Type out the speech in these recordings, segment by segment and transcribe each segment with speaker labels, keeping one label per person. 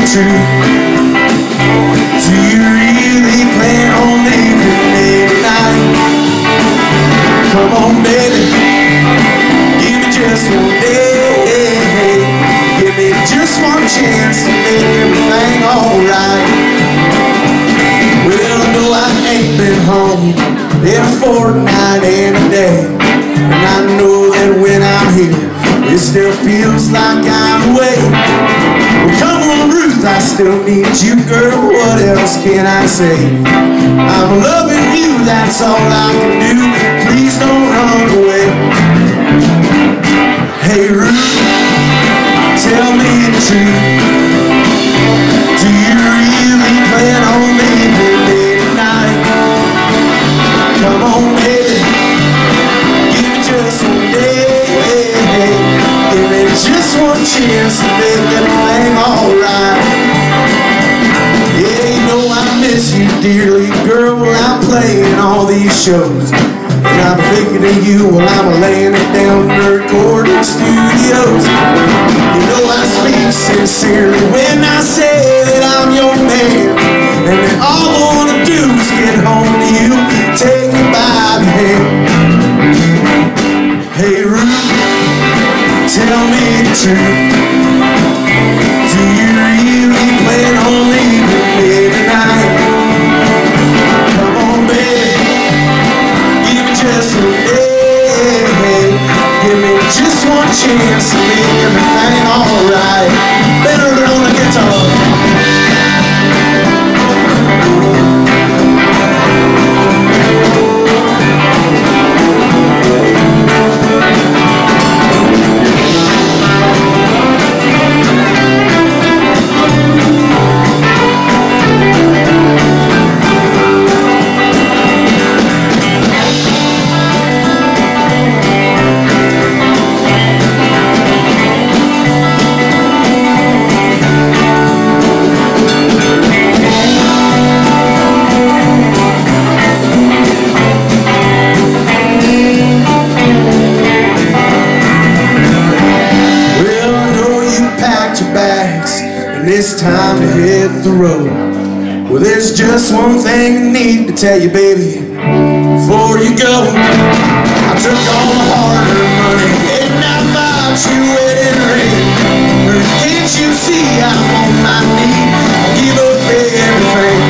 Speaker 1: true? Do you really plan on leaving me tonight? Come on, baby, give me just one day. Give me just one chance to make everything alright. Well, I know I ain't been home in a fortnight and a day, and I know that when I'm here, it still feels like I'm away. Well, come on, Ruth, I still need you, girl. What else can I say? I'm loving you, that's all I can do. Please don't run away. Hey, Ruth, tell me the truth. Do you really plan on leaving me tonight? Come on, baby, give me just one day. Give me just one chance to make everything alright. Yeah, you know I miss you dearly, girl, while I'm playing all these shows. And I'm thinking of you while I'm laying it down in the recording studios. You know I speak sincerely when I say that I'm your man, and that all I wanna do is get home to you, take you by the hand. Hey, Ruth, tell me the truth. Do you really plan on leaving me tonight? Come on, baby, give me just one day. Give me just one chance to make everything alright. Better than on the guitar. It's time to hit the road. Well, there's just one thing I need to tell you, baby, before you go. I took all the hard-earned money and I bought you a wedding ring. But can't you see I'm on my knees? I give up everything.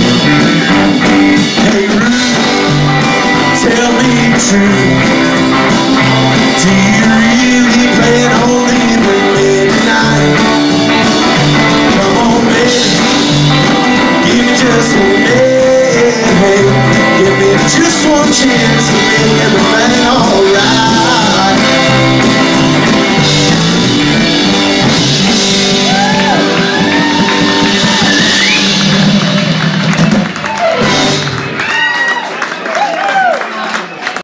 Speaker 1: Hey, Ruth, tell me the truth. Do you really plan on leaving me tonight? Just one day, give me just one chance to make everything